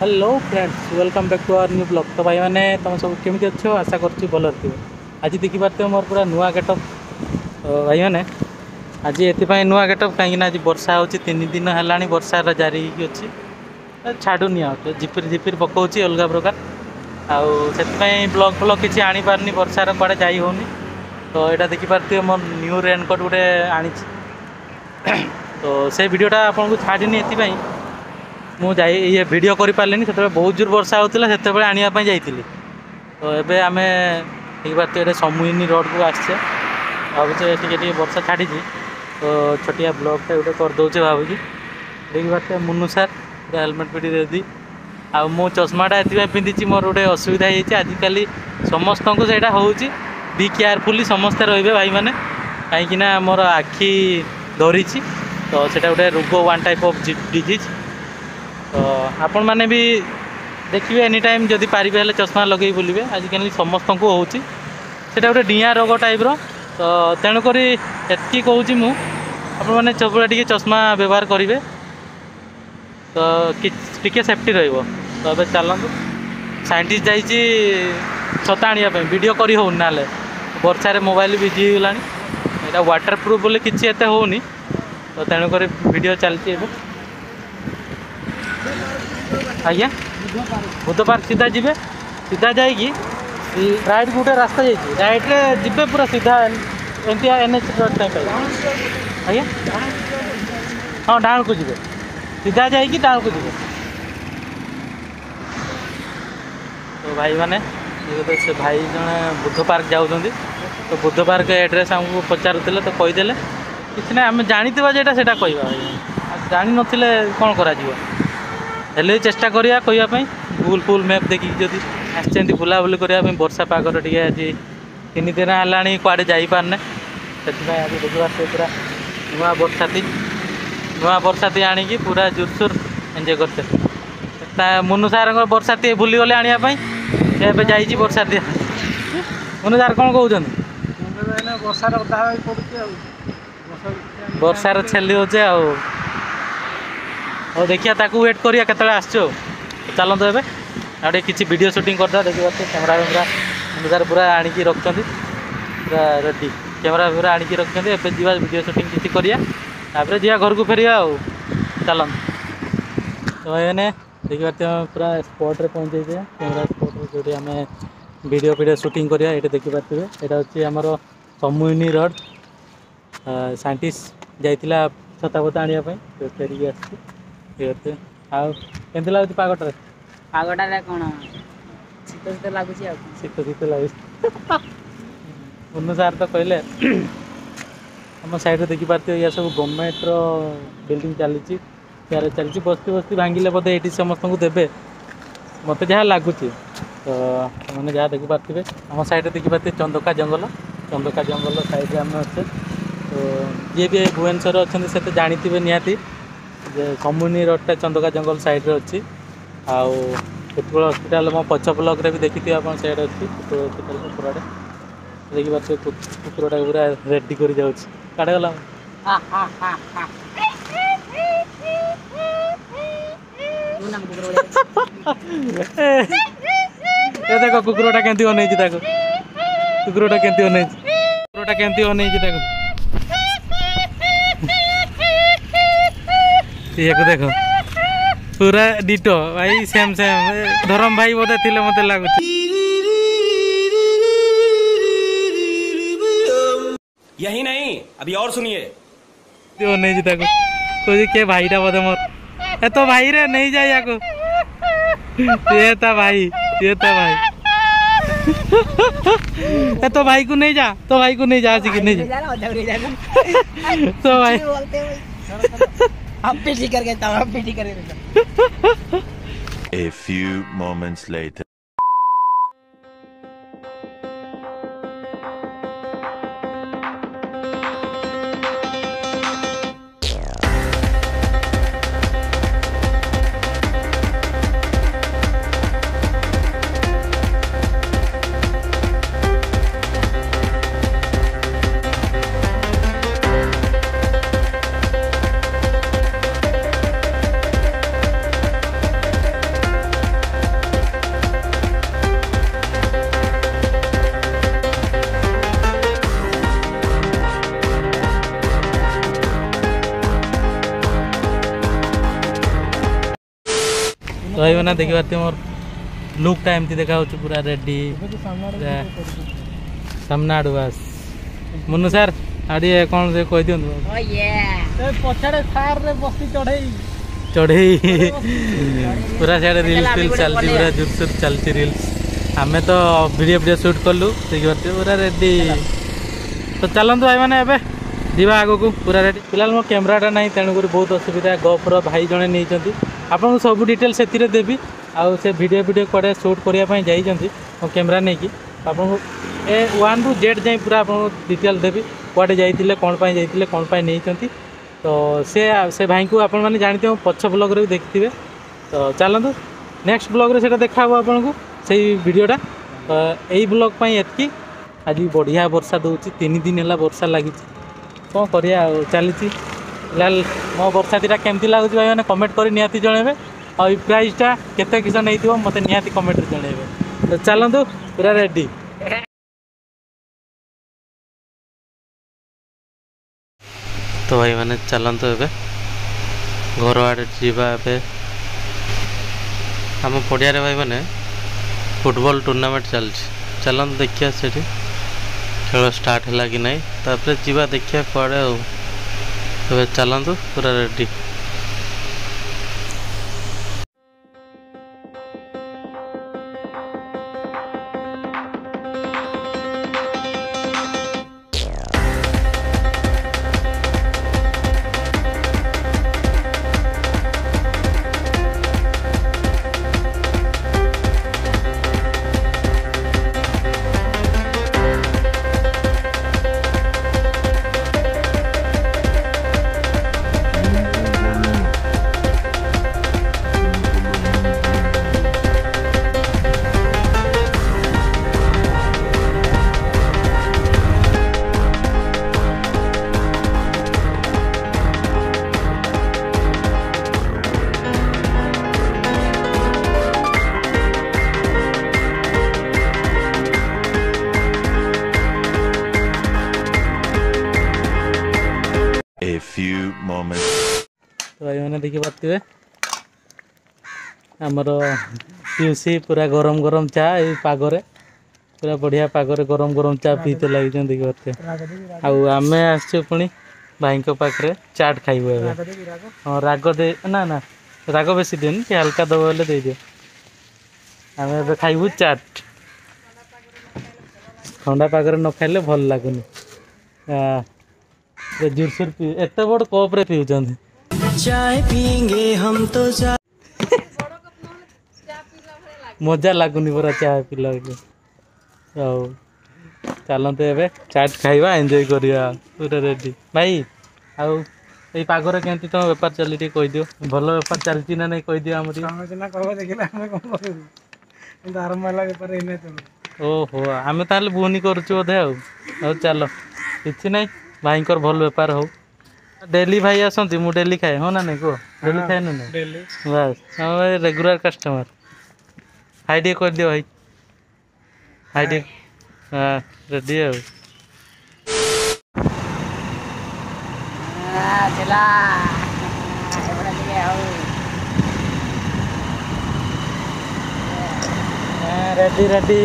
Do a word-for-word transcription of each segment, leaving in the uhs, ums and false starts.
Hello friends welcome back to our new blog. तो भाई मैंने तुम सब केमी अच्छ आशा करुँच भल थी। आज देखिपे मोर पूरा नुआ गेटअप। तो भाई मैंने आज ये नुआ गेटअप कहीं आज वर्षा हो तीन दिन है वर्षार जारी अच्छी छाड़ुनी आ झिपिर झिपिर पकाऊँ अलग प्रकार आई ब्लॉग फ्लॉग किसी आनी पारनी वर्षार कड़े जाई होनी। तो यहाँ देखिपे मोर न्यू रेनकोट गोटे आनी तो से वीडियोटा आपको छाड़नी ये मुझे ये वीडियो कर पारे से बहुत जोर वर्षा होता से आने जाइली। तो ये आम देखिए समूहिनी रोड को आसचे भावे टे वर्षा छाड़ी तो छोटिया ब्लॉगटा गोटे करदे भावी देखिए मुनु सार हेलमेट पिटी रेडी आ मो चश्माटा ये पिंधि मोर गोटे असुविधा होती आजिकल समस्त को सहीटा हो बी केयरफुली समस्ते रे भाई मैंने कहीं मोर आखि धरी तो सेटा गोटे रोग वन टाइप ऑफ डिजीज। तो आपण मैंने भी देखिए एनी टाइम जदि पारिबे हेले चश्मा लगे बुलिबे आजिकल समस्त को होची सेटा गोटे डिया रोग टाइप रो। तो तेणुक एतकी कहूँ मु आपण मैंने सब टे चश्मा व्यवहार करेंगे तो टिके सेफ्टी रहिबो। तो अब चलतु साइंटिस्ट जाइए छता आने वीडियो करी हो ना वर्षार मोबाइल भिजी गलानी यहाँ वाटर प्रूफ बोले किसी एत होनी। तो तेणुक वीडियो चलती आज्ञा बुध पार्क सीधा जीवे सीधा जाइए राइट गोटे रास्ता जाइए राइट रे जीवे पूरा सीधा एमती एन एच आज्ञा हाँ डाण को जीवे सीधा जाइए डाण को जीवे। तो भाई मैंने से भाई जड़े बुध पार्क जाऊँगी तो बुध पार्क एड्रेस आमको पचारूले तो कहीदे किसी ना आम जानी जेटा से कह जानी नथिले कौन करा हेले चेष्टा करिया कहवाई गूगल फुल मैप देखिए जदि आसती बुलाबुली करने वर्षा पागर टे आज तीन दिन है कुआड़े जापारने से आज देखा से पूरा नुआ बरसाती नुआ बरसाती आनिकी पूरा जोरसोर एंजय करते मुनु सार बरसाती भूली गले आने से जाइए बरसाती मुनु सार कौन कहते वर्षार छेली होचे आ देखिए ताकू वेट करिया केतले आसचो चलते एबे आडे किछि वीडियो शूटिंग करदा देखिबा कैमरा कैमरा अनुसार पूरा आनिकी रखछन्ती पूरा रेडी कैमरा पूरा आनिकी रखछन्ती एबे जीवा वीडियो शूटिंग किछि करिया तापर जीवा घर को फेरिया आ चलन। तो मैंने देखिए पूरा स्पॉट रे पहुँच जाइए कैमरा स्पॉट जो आम वीडियो वीडियो शूटिंग करिया ये देखिपे यहाँ हूँ आमर समूहिनी रोड साइंटिस्ट जाइतिला छता फता आनिया तो फेरिकी आसते आमती लगुच पागटे पागटा कौन शीत शीत लगुच शीत शीत लगुच मुनु सार तो कहले आम साइड देखिपे या सब गवर्नमेंट रो बिल्डिंग चली यार चलती बस्ती बस्ती भांगिले बोधे ये समस्त को देवे मत जहाँ लगुच। तो मैंने जहाँ देखिपे आम साइड देखिपे चंदका जंगल चंदका जंगल साइड आम अच्छे। तो जी भी भुवनेश्वर अच्छा से तो जानी निहाती समूहिनी रोडटा चंदका जंगल साइड रे अच्छी आउ फुटबल हस्पिटाल मो पछ ब्लॉक रे भी देखी आप साइड अच्छी फुटबल हस्पिटाल कुकुराटा देखिए कुकुरटा पूरा रेडी कर काटे गला देख कुकुरटा केमती अन कुकुरटा केमती अन कुकुरटा केमती अन ये को देखो पूरा डिटो भाई सेम सेम धरम भाई बोधे थिले मते लागुच। यही नहीं अभी और सुनिए त्यो नहीं जीता को कोई के भाईटा बोधे मोर ए तो भाई रे नहीं जाया को ये ता भाई ये ता भाई ए तो भाई को नहीं जा तो भाई को नहीं जा कि नहीं जा तो भाई हम पीटी करके तब हम पीटी करके A few moments later भाई मैंने देखी पार्थ मोर लुकटा एमती देखा पूरा रेडी सामना आड़ू बास मुन्नू सार आड़ी कौन से कह दिखाँ पछाड़े कार रे बस्ती चढ़ई चढ़ई पूरा सियाड़े रिल्स फिल्स चलती पूरा जोरसोर चलती रिल्स आम तो वीडियो वीडियो शूट कलु देखी पार्थ पूरा रेडी तो चलतु भाई मैंने एबे जीवा आग को पूरा रेडी फिलहाल मो कैमराटा ना तेणुक बहुत असुविधा गपर भाई जड़े नहीं आपको सब डिटेल से देवी आउ से वीडियो वीडियो कड़े शूट करने जाइए मो कैमेरा नहीं कि आपको ए वन रु जेड जाए पूरा आपको डिटेल देवी कड़े जाइए कौन पाई जाइए कौन पाई नहीं तो से से भाई को आपण मैंने जानते हो पछ ब्लॉग रे देखते तो चलतु नेक्स्ट ब्लॉग रे सेटा देखा हो आपन को से वीडियोटा तो यही ब्लॉग पाई एतकी आज बढ़िया वर्षा दूची तीन दिन है वर्षा लगी कौन करिया चली फिलहाल मो वर्षा दीटा केमती लगुच भाई मैंने कमेंट कर निहाती जनइबे और प्राइसटा केते किस नहीं मत निहाती कमेंट जनइबे तो चलतु पूरा रेडी तो भाई मैंने चलतु ए घर आड़े जावा आम पड़िया भाई मैंने फुटबॉल टूर्नामेंट चलती चलतु देखिए से खेल स्टार्ट है कि नहीं तापर जीवा देखिए कड़े आ चलतु पूरा रेडी A few moments. तो भाई मैंने देखी पार्थे आमर पीसी पूरा गरम गरम चा ये पागरे पूरा बढ़िया पागरे गरम गरम चा पीते लगे देखी पार्थे आम आसनी भाई पाखे चाट खाइबू हाँ राग दे ना ना राग बेसी दिन कि हल्का दब बोले दे दियो आम ए खाइबू चाट ठंडा पागरे न खाइले भल लगुनि जोरसोर पी एत बड़ कप रे पीउछन चाय पिएंगे हम तो चाय मजा लगुनि पूरा चाय पिला चलते ए चाट खाइबा एंजॉय करिया पूरा रेडी भाई आउ ये पागरे केमती तुम बेपार चली टे कह दियो भल बेपार चलती ना नहीं कह दियो ओहो आम ताल बुनी करुचु बोधे आउ चलो किसी ना भाई भल बेपार हो डेली भाई आसती मु डेली खाए हाँ ना नहीं कह डेली खाए ना बस हम रेगुलर कस्टमर हाई टे कर दियो भाई हाई टे हाँ रेडी है रेडी रेडी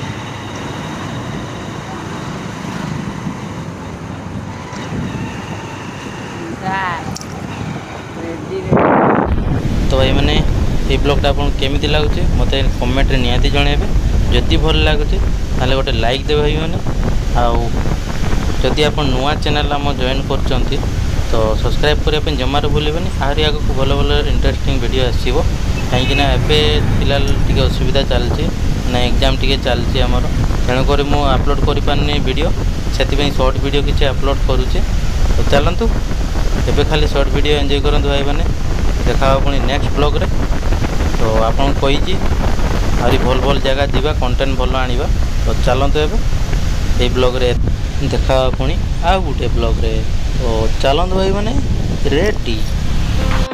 तो भाई मैंने ये ब्लॉगटा आपको केमी लगुच मत कमेंट निहाती जनइबे जदि भल लगुच ताले गोटे लाइक देवे भाई मैंने आदि आप नुआ चैनल आम जॉइन कर तो सब्सक्राइब करने जमार भूलें आहरी आग को भल भल इंटरेस्टिंग वीडियो आसो कहीं फिलहाल टी असुविधा चलती ना एग्जाम टी चलती आमर तेणुक मु अपलोड कर पारनी वीडियो से शॉर्ट वीडियो किसी अपलोड करुचे तो चलतु एबे खाली शॉर्ट वीडियो एंजॉय करूँ भाई मैंने देखा पुणी नेक्स्ट ब्लॉग रे तो आपन कही आहरी भल भल जगह जावा कंटेंट भल आनिबा तो चलतु एबे ये ब्लॉग रे देखा पुणी आ गोटे ब्लॉग रे तो चलतु भाई मैंने रेडी।